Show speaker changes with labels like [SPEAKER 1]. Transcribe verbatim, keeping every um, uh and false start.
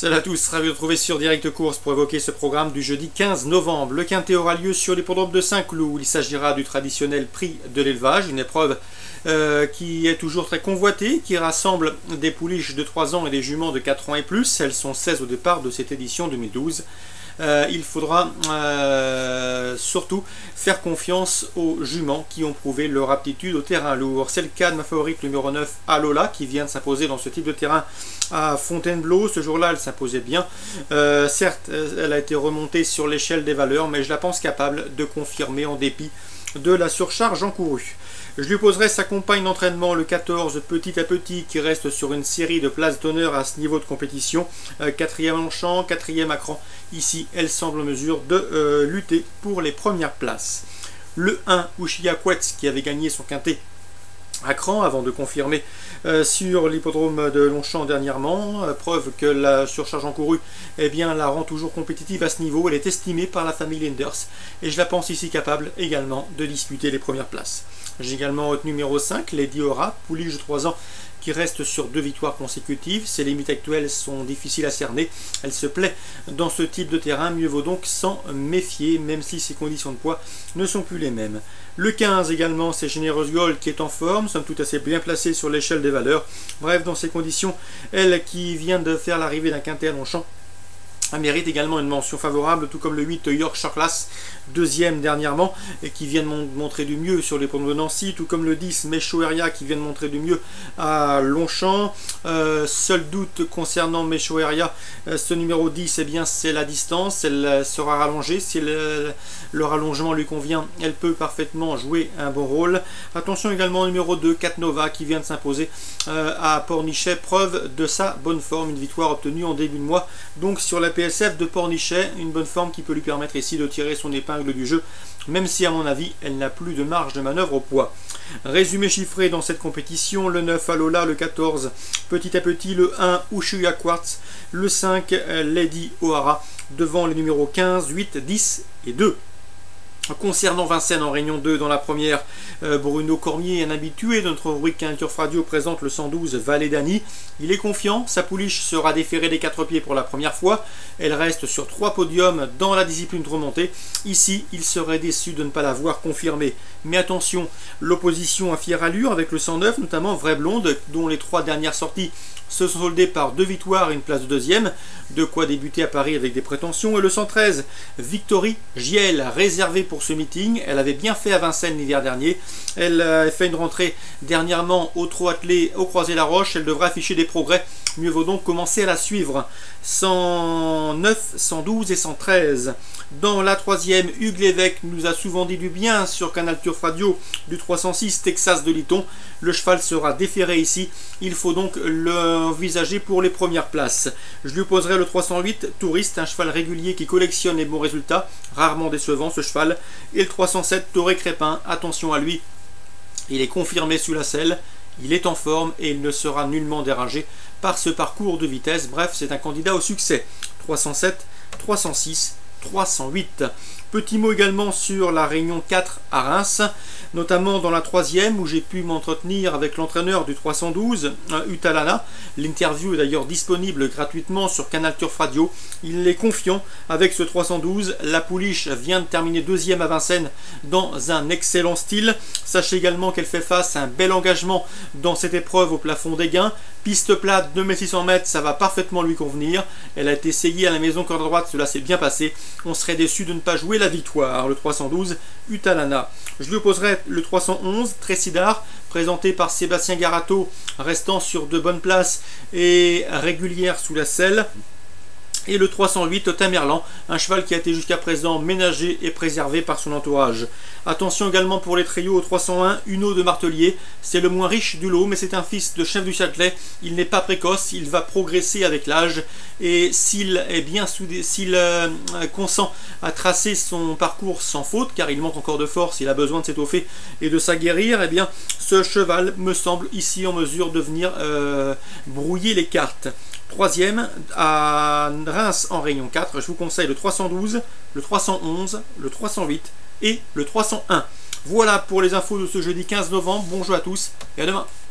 [SPEAKER 1] Salut à tous, ravi de vous retrouver sur Direct Course pour évoquer ce programme du jeudi quinze novembre. Le quintet aura lieu sur l'hippodrome de Saint-Cloud où il s'agira du traditionnel prix de l'élevage, une épreuve euh, qui est toujours très convoitée, qui rassemble des pouliches de trois ans et des juments de quatre ans et plus. Elles sont seize au départ de cette édition deux mille douze. Euh, il faudra euh, surtout faire confiance aux juments qui ont prouvé leur aptitude au terrain lourd. C'est le cas de ma favorite numéro neuf, Alola, qui vient de s'imposer dans ce type de terrain à Fontainebleau. Ce jour-là, elle s'imposait bien. Euh, certes, elle a été remontée sur l'échelle des valeurs, mais je la pense capable de confirmer en dépit de la surcharge encourue. Je lui poserai sa compagne d'entraînement, le quatorze, petit à petit, qui reste sur une série de places d'honneur à ce niveau de compétition. Euh, quatrième en champ, quatrième à cran. Ici, elle semble en mesure de euh, lutter pour les premières places. Le un, Ushia Quetz, qui avait gagné son quintet à cran avant de confirmer euh, sur l'hippodrome de Longchamp dernièrement, euh, preuve que la surcharge encourue eh bien, la rend toujours compétitive à ce niveau. Elle est estimée par la famille Linders et je la pense ici capable également de disputer les premières places. J'ai également retenu numéro cinq, Lady Aura, pouliche de trois ans qui reste sur deux victoires consécutives. Ses limites actuelles sont difficiles à cerner. Elle se plaît dans ce type de terrain, mieux vaut donc s'en méfier, même si ses conditions de poids ne sont plus les mêmes. Le quinze également, c'est Généreuse Gold qui est en forme, somme toute assez bien placée sur l'échelle des valeurs. Bref, dans ces conditions, elle qui vient de faire l'arrivée d'un quintet à Longchamp, elle mérite également une mention favorable, tout comme le huit Yorkshire Class, deuxième dernièrement, et qui vient de montrer du mieux sur les ponts de Nancy, tout comme le dix Mechoeria qui vient de montrer du mieux à Longchamp. Euh, seul doute concernant Mechoeria, euh, ce numéro dix, eh bien c'est la distance, elle euh, sera rallongée. Si le, le rallongement lui convient, elle peut parfaitement jouer un bon rôle. Attention également au numéro deux, Catnova, qui vient de s'imposer euh, à Pornichet, preuve de sa bonne forme, une victoire obtenue en début de mois, donc sur la P S F de Pornichet, une bonne forme qui peut lui permettre ici de tirer son épingle du jeu, même si à mon avis elle n'a plus de marge de manœuvre au poids. Résumé chiffré dans cette compétition: le neuf Alola, le quatorze petit à petit, le un Ushuaïa Quartz, le cinq Lady O'Hara, devant les numéros quinze, huit, dix et deux. Concernant Vincennes en Réunion deux dans la première, euh, Bruno Cormier, un habitué de notre rubrique Canal Radio, présente le cent douze Valet d'Annie. Il est confiant, sa pouliche sera déférée des quatre pieds pour la première fois. Elle reste sur trois podiums dans la discipline de remontée. Ici, il serait déçu de ne pas l'avoir confirmée. Mais attention, l'opposition à fière allure avec le cent neuf, notamment Vraie Blonde, dont les trois dernières sorties se sont soldées par deux victoires et une place de deuxième, de quoi débuter à Paris avec des prétentions. Et le cent treize, Victory Giel, réservée pour ce meeting. Elle avait bien fait à Vincennes l'hiver dernier. Elle a fait une rentrée dernièrement au trot attelé au Croisé-la-Roche. Elle devrait afficher des progrès. Mieux vaut donc commencer à la suivre. cent neuf, cent douze et cent treize. Dans la troisième, Hugues Lévesque nous a souvent dit du bien sur Canal Turf Radio du trois cent six Texas de Liton. Le cheval sera déféré ici. Il faut donc l'envisager pour les premières places. Je lui poserai le trois cent huit Touriste, un cheval régulier qui collectionne les bons résultats, rarement décevant ce cheval. Et le trois cent sept Toré Crépin, attention à lui. Il est confirmé sous la selle. Il est en forme et il ne sera nullement dérangé par ce parcours de vitesse. Bref, c'est un candidat au succès. trois cent sept, trois cent six, trois cent huit. Petit mot également sur la Réunion quatre à Reims, notamment dans la troisième où j'ai pu m'entretenir avec l'entraîneur du trois cent douze, Utalana. L'interview est d'ailleurs disponible gratuitement sur Canal Turf Radio. Il est confiant avec ce trois cent douze. La pouliche vient de terminer deuxième à Vincennes dans un excellent style. Sachez également qu'elle fait face à un bel engagement dans cette épreuve au plafond des gains. Piste plate, deux mille six cents mètres, ça va parfaitement lui convenir. Elle a été essayée à la maison corde droite, cela s'est bien passé. On serait déçu de ne pas jouer la victoire. Le trois cent douze, Utalana. Je lui opposerai le trois cent onze, Tressidar, présenté par Sébastien Garato, restant sur de bonnes places et régulière sous la selle. Et le trois cent huit, Tamerlan, un cheval qui a été jusqu'à présent ménagé et préservé par son entourage. Attention également pour les trios au trois cent un, Uno de Martelier. C'est le moins riche du lot, mais c'est un fils de chef du Châtelet. Il n'est pas précoce, il va progresser avec l'âge. Et s'il est bien soudé, s'il euh, consent à tracer son parcours sans faute, car il manque encore de force, il a besoin de s'étoffer et de s'aguerrir, eh bien ce cheval me semble ici en mesure de venir euh, brouiller les cartes. Troisième, à Reims en Réunion quatre, je vous conseille le trois cent douze, le trois cent onze, le trois cent huit et le trois cent un. Voilà pour les infos de ce jeudi quinze novembre. Bonjour à tous et à demain.